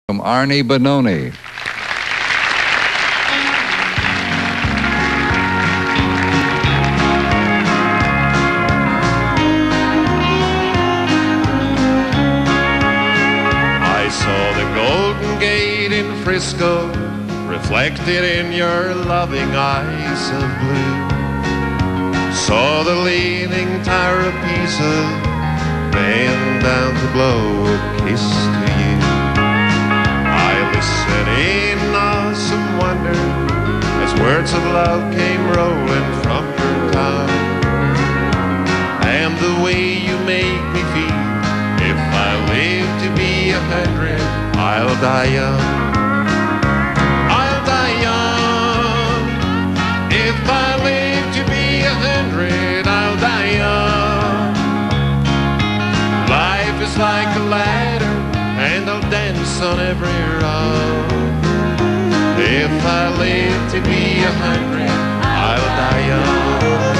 From Arnie Bononi. I saw the Golden Gate in Frisco, reflected in your loving eyes of blue. Saw the Leaning Tower of Pisa, bend down to blow a kiss to you. I listened in awesome wonder as words of love came rolling from your tongue. And the way you make me feel, if I live to be 100, I'll die young. I'll die young. If I live to be 100, I'll die young. Life is like a ladder, and I'll dance on every rung. If I live to be 100, I'll die young.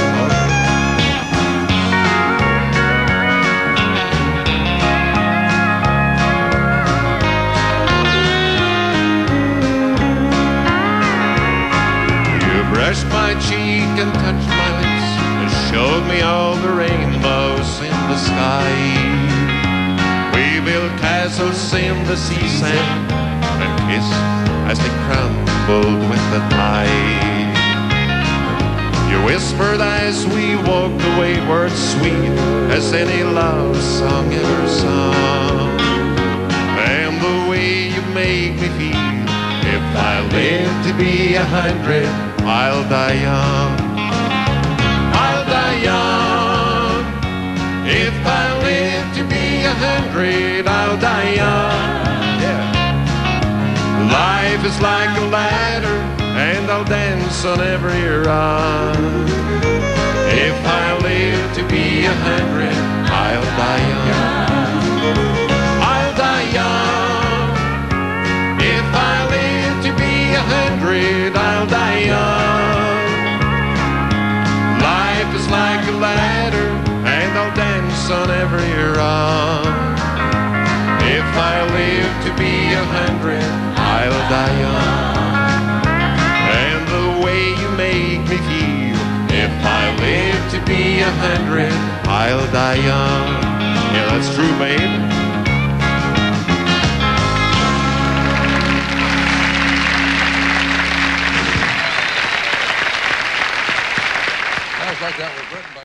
Brushed my cheek and touched my lips and showed me all the rainbows in the sky. We built castles in the sea sand and kissed as they crumbled with the tide. You whispered as we walked away words sweet as any love song ever sung. And the way you make me feel, if I live to be 100, I'll die young. I'll die young. If I live to be 100, I'll die young. Yeah. Life is like a ladder, and I'll dance on every rung. If I live to be 100, I'll die young. I'll die young. If I live to be 100, I'll die young. Life is like a ladder, and I'll dance on every rung. If I live to be 100, I'll die young. And the way you make me feel, if I live to be 100, I'll die young. Yeah, that's true, babe. Sounds like that was written by